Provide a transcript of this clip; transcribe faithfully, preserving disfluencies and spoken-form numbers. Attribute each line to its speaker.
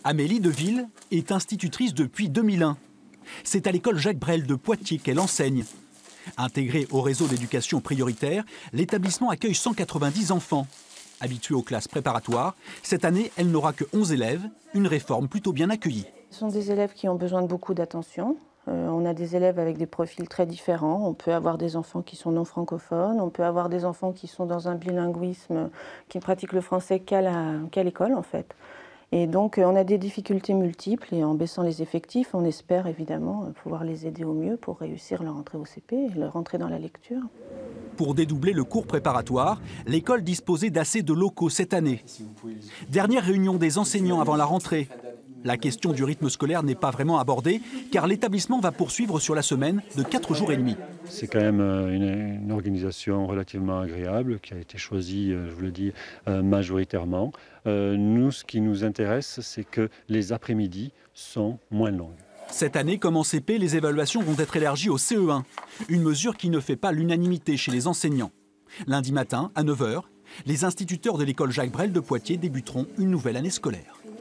Speaker 1: Amélie Deville est institutrice depuis deux mille un. C'est à l'école Jacques Brel de Poitiers qu'elle enseigne. Intégrée au réseau d'éducation prioritaire, l'établissement accueille cent quatre-vingt-dix enfants. Habituée aux classes préparatoires, cette année, elle n'aura que onze élèves, une réforme plutôt bien accueillie.
Speaker 2: Ce sont des élèves qui ont besoin de beaucoup d'attention. Euh, on a des élèves avec des profils très différents. On peut avoir des enfants qui sont non francophones, on peut avoir des enfants qui sont dans un bilinguisme, qui ne pratiquent le français qu'à la, qu'à l'école en fait. Et donc on a des difficultés multiples et en baissant les effectifs, on espère évidemment pouvoir les aider au mieux pour réussir leur entrée au C P et leur entrée dans la lecture.
Speaker 1: Pour dédoubler le cours préparatoire, l'école disposait d'assez de locaux cette année. Dernière réunion des enseignants avant la rentrée. La question du rythme scolaire n'est pas vraiment abordée car l'établissement va poursuivre sur la semaine de quatre jours et demi.
Speaker 3: C'est quand même une, une organisation relativement agréable qui a été choisie, je vous le dis, majoritairement. Euh, nous, ce qui nous intéresse, c'est que les après-midi sont moins longues.
Speaker 1: Cette année, comme en C P, les évaluations vont être élargies au C E un, une mesure qui ne fait pas l'unanimité chez les enseignants. Lundi matin, à neuf heures, les instituteurs de l'école Jacques Brel de Poitiers débuteront une nouvelle année scolaire.